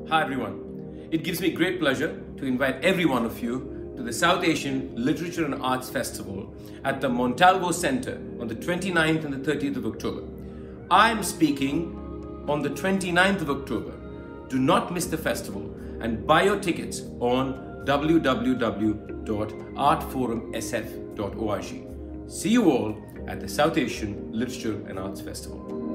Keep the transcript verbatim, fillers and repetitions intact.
Hi everyone. It gives me great pleasure to invite every one of you to the South Asian Literature and Arts Festival at the Montalvo Center on the twenty-ninth and the thirtieth of October. I am speaking on the twenty-ninth of October. Do not miss the festival and buy your tickets on w w w dot art forum s f dot org. See you all at the South Asian Literature and Arts Festival.